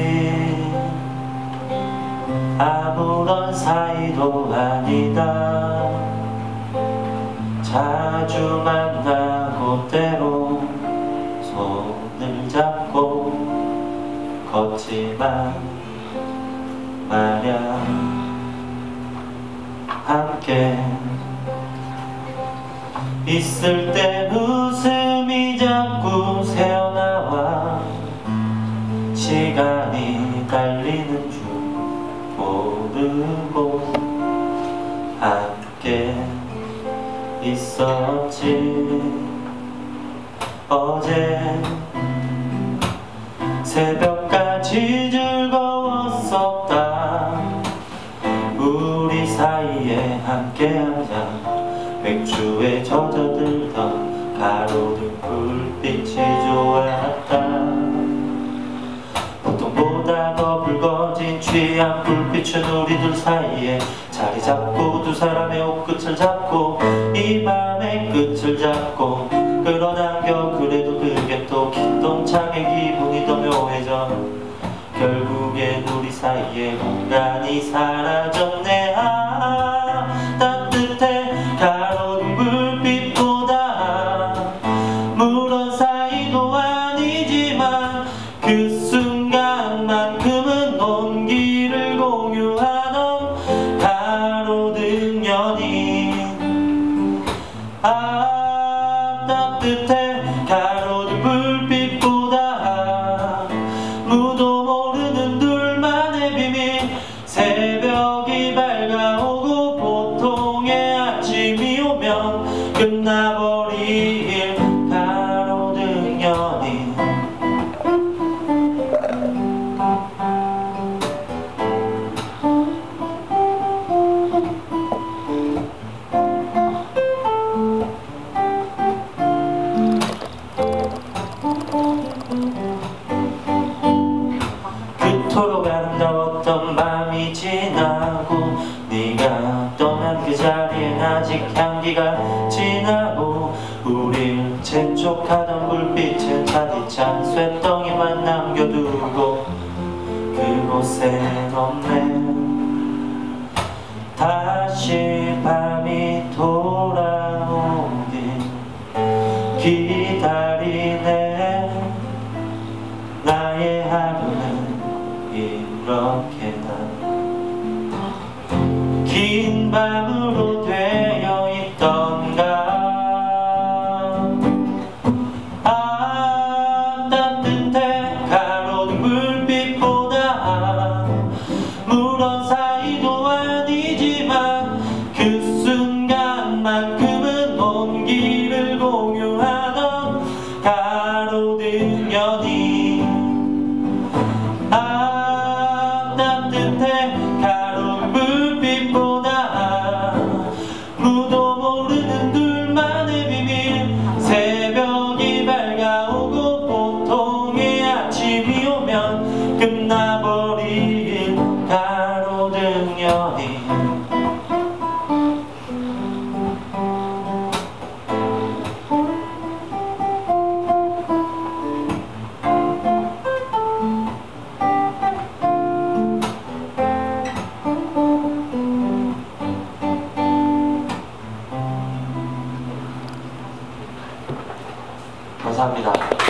아무런 사이도 아니다. 자주 만나고 때로 손을 잡고 걷지만 말야 함께 있을 때 웃음이 자꾸 새어나와 시간이 달리는 줄 모르고 함께 있었지. 어제 새벽까지 즐거웠었다. 우리 사이에 함께 앉아 맥주에 젖어들던 가로등 불빛이 좋았다. 보통보다 더 붉어진 취한 불빛은 우리들 사이에 자리 잡고 두 사람의 옷끝을 잡고 이 밤의 끝을 잡고 끌어당겨. 그래도 그게 또 기똥차게 기분이 더 묘해져. 결국엔 우리 사이에 공간이 사라졌네. 아 따뜻해 가로등 불빛보다 물론 사이도 아니지만 그 순간만큼은 온기를 공유하던 가로등 연인. 아 따뜻해 가로등 불빛보다 무도 모르는 둘만의 비밀. 새벽이 밝아오고 보통의 아침이 오면 끝나버릴 가로등 연인. 그토록 아름다웠던 밤이 지나고 네가 떠난 그 자리엔 아직 향기가 진하고 우릴 재촉하던 불빛은 차디찬 쇳덩이만 남겨두고 그곳엔 없네. 다시 밤이 돌아오길 기다리네. 나의 하루는 이렇게나 긴 밤으로 되어 있던가. 아 따뜻해 가로등 불빛보다 물론 사이도 아니지만 그 순간만큼은 온기를 공유하던 가로등 연인. 아 따뜻해 가로등 불빛보다 무도 모르는 둘만의 비밀. 새벽이 밝아오고 보통의 아침이 오면 끝나버릴 가로등 연인. 감사합니다.